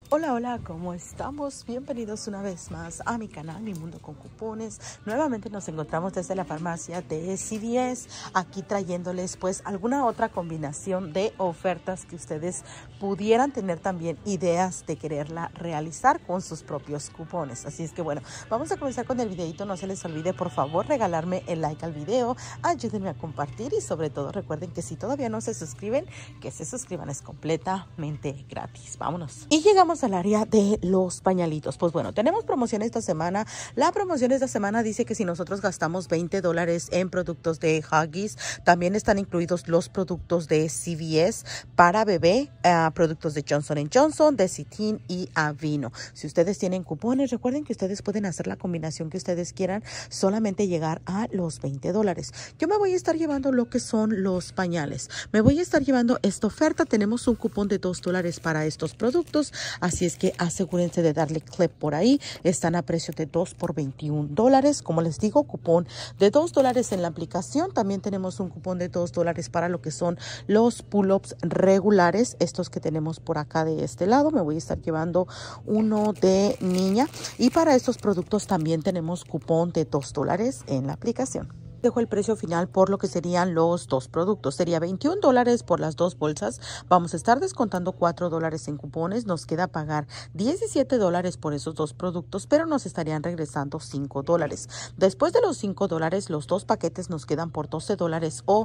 Hola, hola, ¿cómo estamos? Bienvenidos una vez más a mi canal, Mi Mundo con Cupones. Nuevamente nos encontramos desde la farmacia de CVS, aquí trayéndoles pues alguna otra combinación de ofertas que ustedes pudieran tener también ideas de quererla realizar con sus propios cupones. Así es que bueno, vamos a comenzar con el videito. No se les olvide por favor regalarme el like al video, ayúdenme a compartir y sobre todo recuerden que si todavía no se suscriben, que se suscriban, es completamente gratis. Vámonos. Y llegamos al área de los pañalitos. Pues bueno, tenemos promoción esta semana. La promoción esta semana dice que si nosotros gastamos $20 en productos de Huggies, también están incluidos los productos de CVS para bebé, productos de Johnson & Johnson, de Citin y Aveeno. Si ustedes tienen cupones, recuerden que ustedes pueden hacer la combinación que ustedes quieran, solamente llegar a los $20. Yo me voy a estar llevando lo que son los pañales. Me voy a estar llevando esta oferta. Tenemos un cupón de $2 para estos productos. Así es que asegúrense de darle clip por ahí. Están a precio de 2 por $21. Como les digo, cupón de $2 en la aplicación. También tenemos un cupón de $2 para lo que son los pull-ups regulares. Estos que tenemos por acá de este lado. Me voy a estar llevando uno de niña. Y para estos productos también tenemos cupón de $2 en la aplicación. Dejo el precio final por lo que serían los dos productos. Sería $21 por las dos bolsas. Vamos a estar descontando $4 en cupones. Nos queda pagar $17 por esos dos productos, pero nos estarían regresando $5. Después de los $5, los dos paquetes nos quedan por $12 o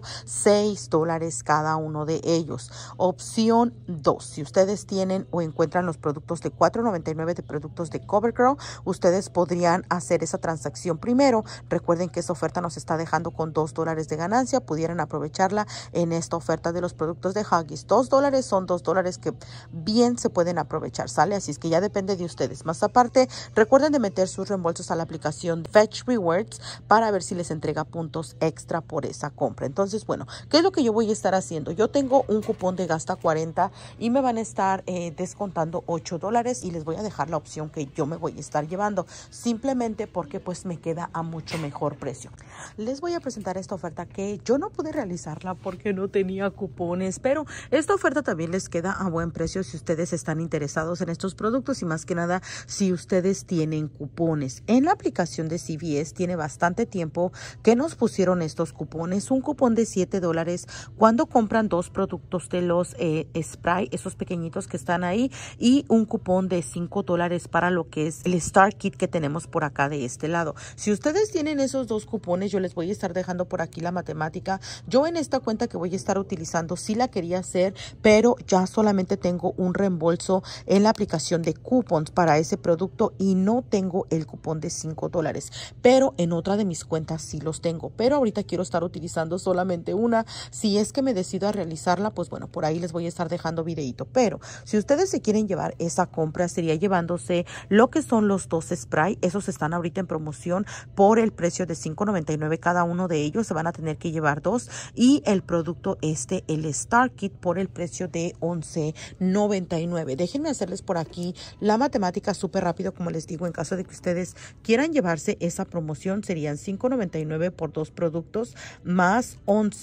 $6 cada uno de ellos. Opción 2. Si ustedes tienen o encuentran los productos de $4.99 de productos de CoverGirl, ustedes podrían hacer esa transacción primero. Recuerden que esa oferta nos está dejando con $2 de ganancia. Pudieran aprovecharla en esta oferta de los productos de Huggies. $2 son $2 que bien se pueden aprovechar, ¿sale? Así es que ya depende de ustedes. Más aparte, recuerden de meter sus reembolsos a la aplicación Fetch Rewards para ver si les entrega puntos extra por esa compra. Entonces, bueno, ¿qué es lo que yo voy a estar haciendo? Yo tengo un cupón de gasta 40 y me van a estar descontando $8 y les voy a dejar la opción que yo me voy a estar llevando, simplemente porque pues me queda a mucho mejor precio. Les voy a presentar esta oferta que yo no pude realizarla porque no tenía cupones, pero esta oferta también les queda a buen precio si ustedes están interesados en estos productos y más que nada si ustedes tienen cupones. En la aplicación de CVS tiene bastante tiempo que nos pusieron estos cupones. Un cupón de $7 cuando compran dos productos de los spray, esos pequeñitos que están ahí, y un cupón de $5 para lo que es el Star Kit que tenemos por acá de este lado. Si ustedes tienen esos dos cupones, yo les voy a estar dejando por aquí la matemática. Yo en esta cuenta que voy a estar utilizando sí la quería hacer, pero ya solamente tengo un reembolso en la aplicación de coupons para ese producto y no tengo el cupón de $5, pero en otra de mis cuentas sí los tengo, pero ahorita quiero estar utilizando solamente una. Si es que me decido a realizarla, pues bueno, por ahí les voy a estar dejando videito. Pero si ustedes se quieren llevar esa compra, sería llevándose lo que son los dos spray. Esos están ahorita en promoción por el precio de $5.99 cada uno de ellos. Se van a tener que llevar dos, y el producto el Star Kit, por el precio de $11.99. Déjenme hacerles por aquí la matemática súper rápido. Como les digo, en caso de que ustedes quieran llevarse esa promoción, serían $5.99 por dos productos más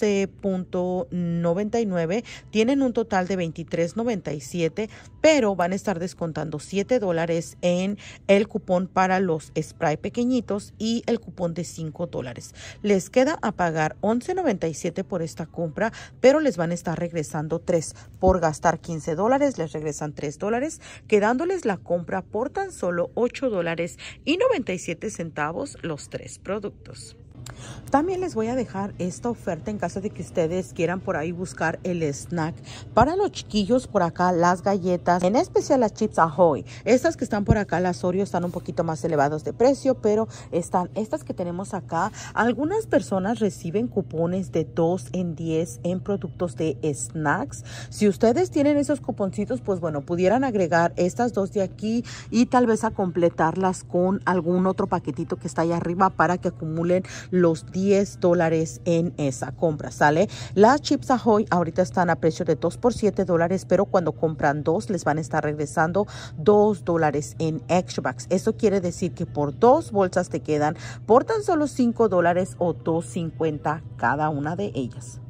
$11.99. Tienen un total de $23.97, pero van a estar descontando $7 en el cupón para los spray pequeñitos y el cupón de $5. Les queda a pagar $11.97 por esta compra, pero les van a estar regresando 3 por gastar $15. Les regresan $3, quedándoles la compra por tan solo $8.97 los tres productos. También les voy a dejar esta oferta en caso de que ustedes quieran por ahí buscar el snack para los chiquillos. Por acá las galletas, en especial las Chips Ahoy. Estas que están por acá, las Oreo, están un poquito más elevados de precio, pero están estas que tenemos acá. Algunas personas reciben cupones de 2 en 10 en productos de snacks. Si ustedes tienen esos cuponcitos, pues bueno, pudieran agregar estas dos de aquí y tal vez a completarlas con algún otro paquetito que está ahí arriba para que acumulen los $10 en esa compra, ¿sale? Las Chips Ahoy ahorita están a precio de 2 por $7, pero cuando compran dos les van a estar regresando $2 en extra bucks. Eso quiere decir que por dos bolsas te quedan por tan solo $5 o $2.50 cada una de ellas.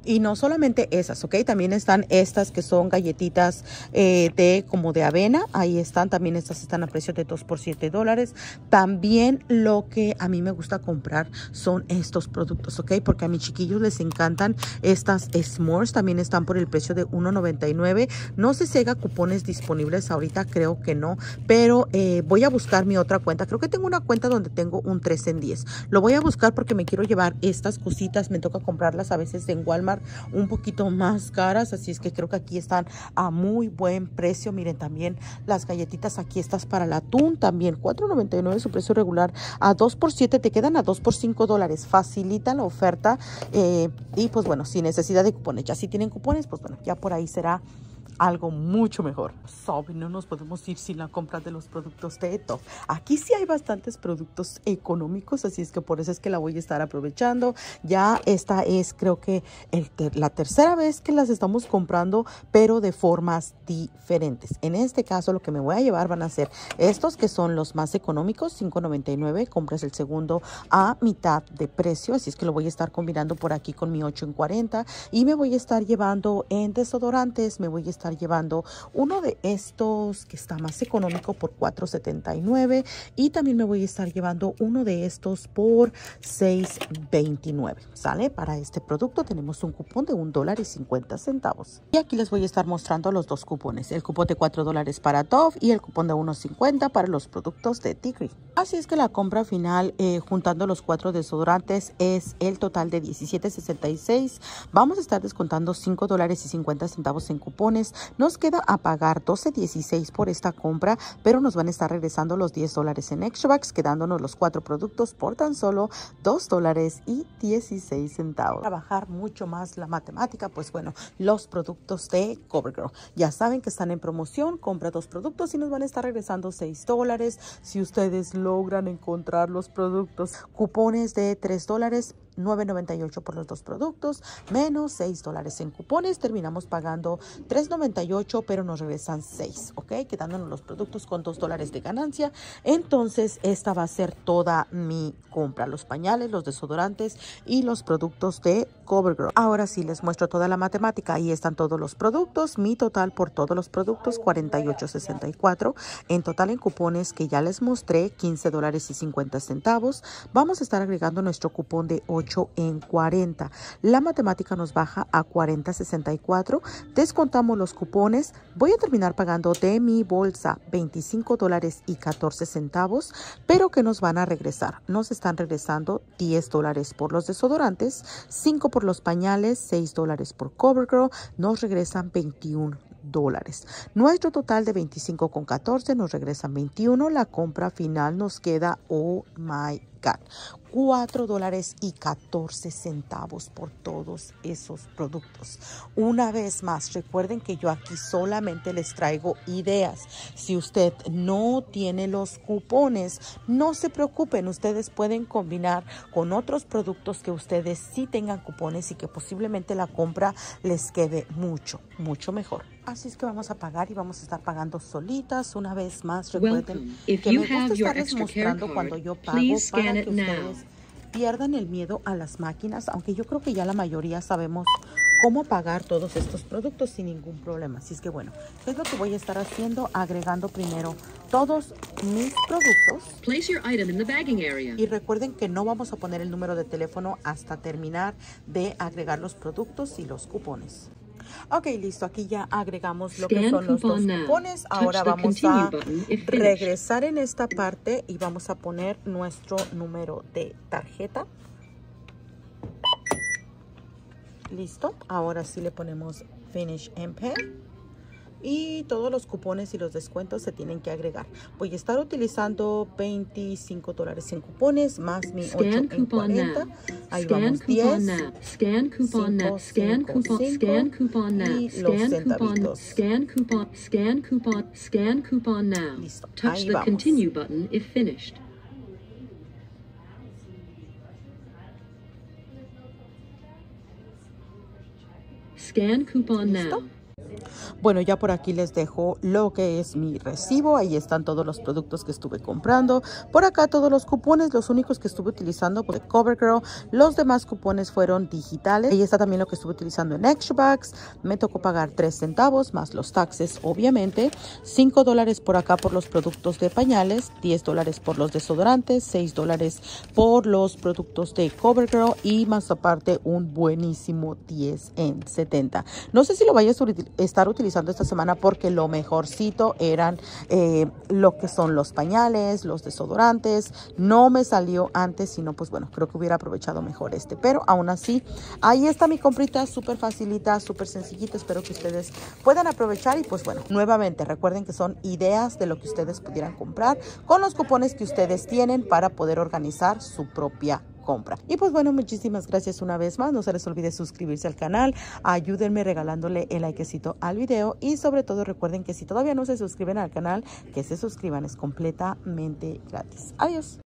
Y no solamente esas, ¿ok? También están estas que son galletitas como de avena. Ahí están, también estas están a precio de 2 por $7. También lo que a mí me gusta comprar son estos productos, ¿ok? Porque a mis chiquillos les encantan estas s'mores. También están por el precio de $1.99. No sé si haya cupones disponibles ahorita, creo que no. Pero voy a buscar mi otra cuenta. Creo que tengo una cuenta donde tengo un 3 en 10. Lo voy a buscar porque me quiero llevar estas cositas. Me toca comprarlas a veces en Walmart un poquito más caras, así es que creo que aquí están a muy buen precio. Miren, también las galletitas aquí estas para el atún, también $4.99 su precio regular, a 2 por 7 te quedan a 2 por $5. Facilita la oferta y pues bueno, sin necesidad de cupones. Ya si tienen cupones, pues bueno, ya por ahí será algo mucho mejor. Saben, no nos podemos ir sin la compra de los productos de Eto. Aquí sí hay bastantes productos económicos, así es que por eso es que la voy a estar aprovechando. Ya esta es, creo que la tercera vez que las estamos comprando, pero de formas diferentes. En este caso, lo que me voy a llevar van a ser estos que son los más económicos, $5.99. Compras el segundo a mitad de precio, así es que lo voy a estar combinando por aquí con mi 8 en 40. Y me voy a estar llevando en desodorantes, me voy a estar llevando uno de estos que está más económico por $4.79 y también me voy a estar llevando uno de estos por $6.29. ¿Sale? Para este producto tenemos un cupón de $1.50. Y aquí les voy a estar mostrando los dos cupones. El cupón de $4 para Dove y el cupón de $1.50 para los productos de Tigre. Así es que la compra final, juntando los 4 desodorantes, es el total de $17.66. Vamos a estar descontando $5.50 en cupones. Nos queda a pagar $12.16 por esta compra, pero nos van a estar regresando los $10 en extra bucks, quedándonos los 4 productos por tan solo $2.16. Trabajar mucho más la matemática, pues bueno, los productos de CoverGirl. Ya saben que están en promoción, compra 2 productos y nos van a estar regresando $6. Si ustedes logran encontrar los productos, cupones de $3, $9.98 por los 2 productos, menos $6 en cupones, terminamos pagando $3.98, pero nos regresan 6, ¿ok? Quedándonos los productos con $2 de ganancia. Entonces, esta va a ser toda mi compra, los pañales, los desodorantes y los productos de CoverGirl. Ahora sí, les muestro toda la matemática. Ahí están todos los productos. Mi total por todos los productos, $48.64. En total en cupones que ya les mostré, $15.50. Vamos a estar agregando nuestro cupón de 8 en 40. La matemática nos baja a $40.64. Descontamos los cupones. Voy a terminar pagando de mi bolsa $25.14, pero que nos van a regresar. Nos están regresando $10 por los desodorantes, 5 por los pañales, $6 por CoverGirl. Nos regresan $21. Nuestro total de $25.14 nos regresan $21. La compra final nos queda, oh my God, $4.14 por todos esos productos. Una vez más, recuerden que yo aquí solamente les traigo ideas. Si usted no tiene los cupones, no se preocupen, ustedes pueden combinar con otros productos que ustedes sí tengan cupones y que posiblemente la compra les quede mucho mejor. Así es que vamos a pagar y vamos a estar pagando solitas. Una vez más, recuerden que me gusta estarles mostrando cuando yo pago para que ustedes pierdan el miedo a las máquinas, aunque yo creo que ya la mayoría sabemos cómo pagar todos estos productos sin ningún problema. Así es que bueno, ¿qué es lo que voy a estar haciendo? Agregando primero todos mis productos. Place your item in the bagging area. Y recuerden que no vamos a poner el número de teléfono hasta terminar de agregar los productos y los cupones. Ok, listo. Aquí ya agregamos lo que son los dos cupones. Ahora vamos a regresar en esta parte y vamos a poner nuestro número de tarjeta. Listo. Ahora sí le ponemos Finish and Pay. Y todos los cupones y los descuentos se tienen que agregar. Voy a estar utilizando $25 en cupones más mi 8 en 40. Ahí vamos 10, 5, 5, 5 y los centavitos. Scan coupon now. Listo. Touch Ahí the vamos. continue button if finished. Scan coupon ¿Listo? now. Bueno, ya por aquí les dejo lo que es mi recibo. Ahí están todos los productos que estuve comprando. Por acá todos los cupones, los únicos que estuve utilizando por CoverGirl. Los demás cupones fueron digitales. Ahí está también lo que estuve utilizando en Extra Bucks. Me tocó pagar 3 centavos más los taxes, obviamente. $5 por acá por los productos de pañales, $10 por los desodorantes, $6 por los productos de CoverGirl y más aparte un buenísimo 10 en 70. No sé si lo vayas a estar utilizando esta semana porque lo mejorcito eran lo que son los pañales, los desodorantes. No me salió antes, sino pues bueno, creo que hubiera aprovechado mejor este, pero aún así ahí está mi comprita, súper facilita, súper sencillita. Espero que ustedes puedan aprovechar y pues bueno, nuevamente recuerden que son ideas de lo que ustedes pudieran comprar con los cupones que ustedes tienen para poder organizar su propia compra. Y pues bueno, muchísimas gracias una vez más. No se les olvide suscribirse al canal. Ayúdenme regalándole el likecito al video. Y sobre todo recuerden que si todavía no se suscriben al canal, que se suscriban. Es completamente gratis. Adiós.